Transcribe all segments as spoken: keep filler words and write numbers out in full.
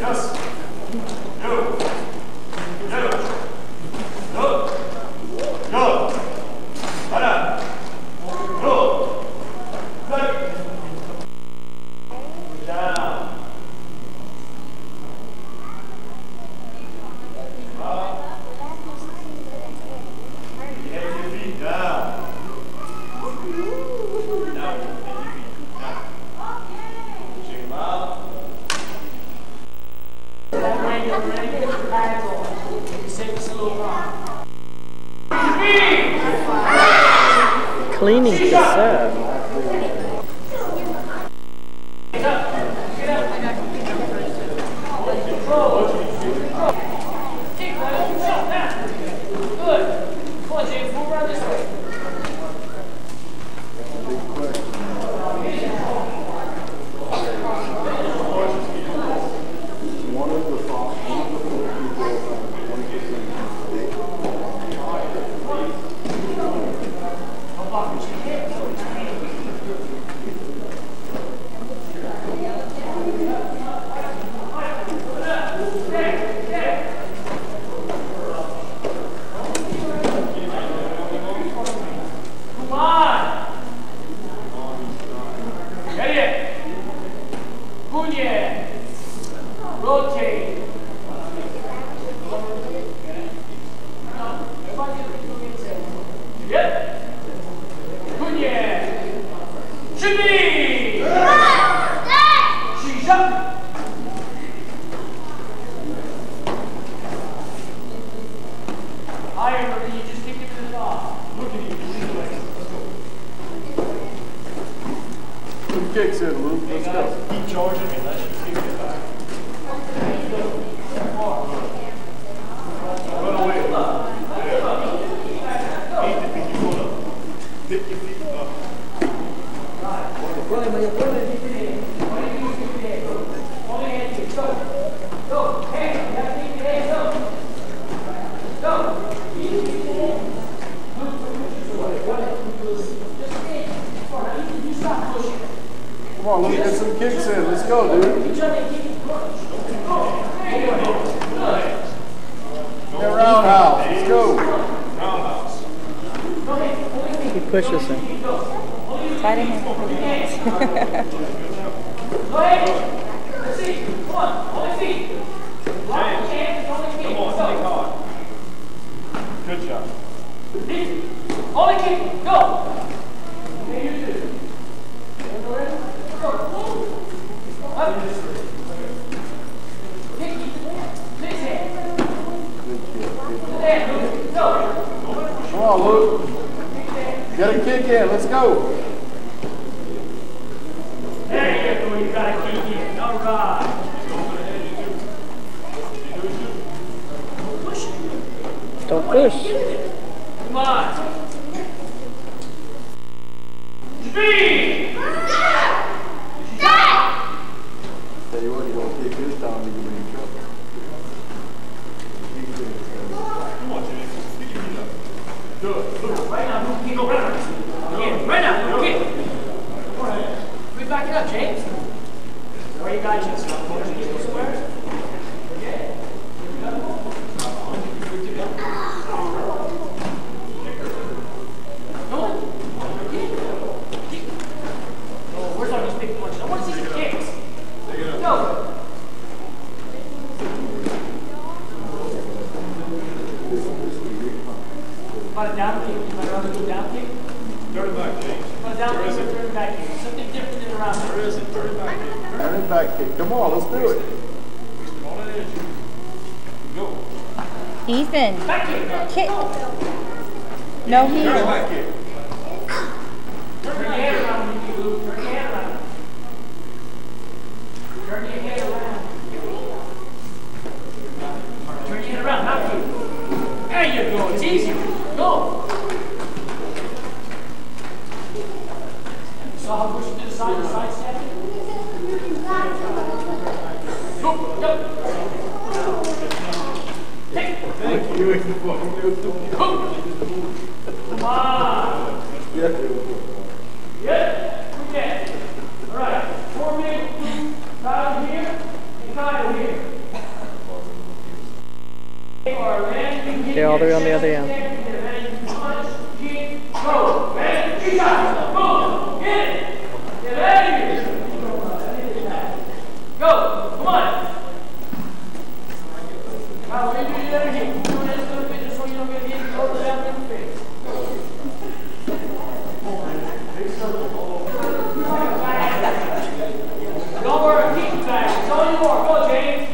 Cleaning to serve. Kicks in, Luke. Let's go. Keep charging unless you kick it back. Run away. Need to pick your foot up. Pick your feet up. Come on, let's get some kicks in. Let's go, dude. Get roundhouse. Let's go. Roundhouse. He pushes him. Try to handle the hands. Come on, think hard. Good job. Only kick, go! Come on, Luke. Get a kick in. Let's go. There you go. You got a kick in. All right. Don't push. Come on. Speed! Tell you what, you don't kick this time, you're going to be in trouble. Come on, Jimmy. Pick your feet up. Good. Look. Right now, move, kick over. Yeah, right now, kick. We back it up, James. Where you got you? Square? Yeah. Come on. Kick. Oh, where's all these big punches? I want to see some kicks. Go. About a down kick. You might rather do a down kick? Turn it back, James. About a down kick or turn it back kick. Something different than around there. There isn't. Turn it back kick. Turn it back kick. Come on, let's do it. On that edge. Go. Ethan. Back kick. Kick. No Turn it heel. back kick. Turn your head around when you move. Turn your head around. Turn your head around. Turn your head around. Now kick. There you go. It's easy. Go. Saw how pushing to the side, the side step? Go. Go. Take. Thank you. Go. Come on. Yeah. Good. Okay. All right. Four minutes down here. Try here. Okay, all the way on the other end. Punch, kick, go. Ready? Kick out. Go. Get it. Get out of here. Go. Come on. Now, when you do the other hit, you do this a little bit just so you don't get hit over the left in the face. Don't worry, keep back. It's only more. Go, James.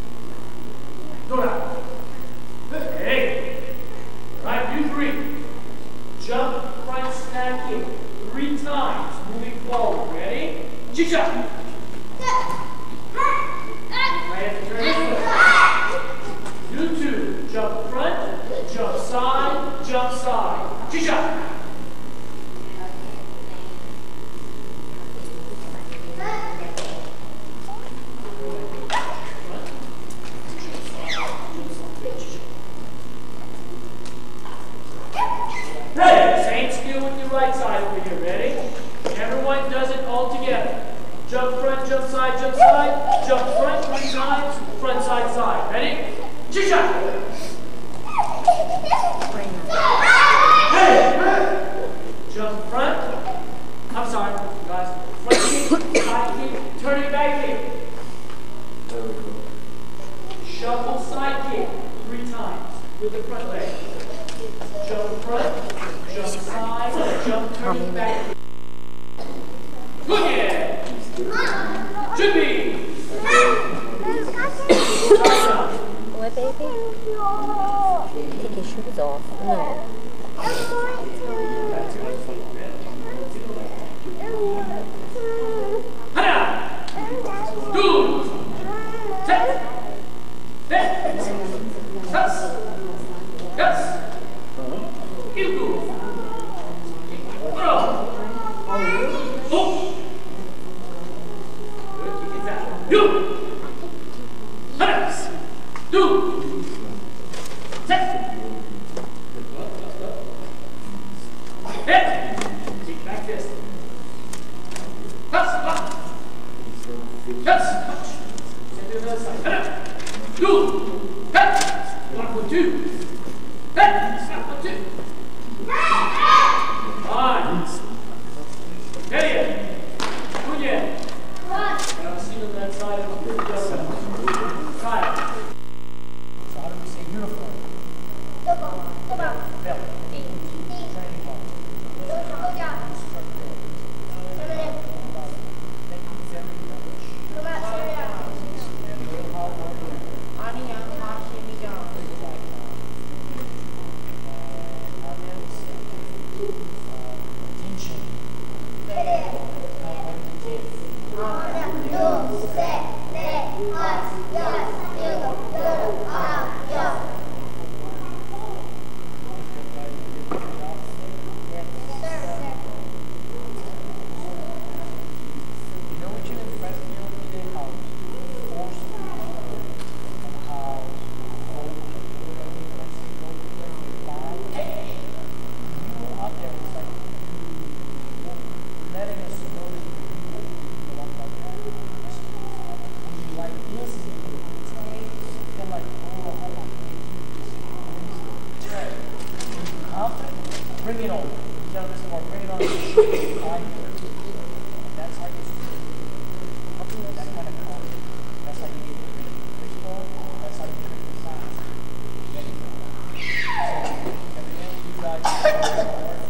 Go down. Hey. Right, you three. jump, front snap kick. Three times, moving forward. Ready? Chicha. Right at the turn. You two, jump front, jump side, jump side. Chicha. Ready? Same skill with your right side over here. Ready? Everyone does it all together. Jump front, jump side, jump side, jump front, three times, front, side, side. Ready? Chicha! Hey! Jump front. I'm sorry, guys. Front kick, side kick, turning back kick. Shuffle side kick three times with the front leg. Jump front, jump side, jump turning back. Look at should be. What, baby? Take your shoes off. No. Hana! Two! Set! Set! Yes! Yes! Ilku! Bro! Oh! Good, keep it back. You! Hana! Two! Set! Hit! Take back fist. Pass, pass! Yes! Punch! Send to the other side. Hana! Two! Hit! One for two! Hit! Snap for two! Fine! Get it! Good yet! Now see on that side of the other side. Side. So how do we say uniform? Belt. Training ball. Bring it on. You gotta listen more. Bring it on. That's how you that kind of core. That's how you get the baseball. That's how you get the size. So, everything you guys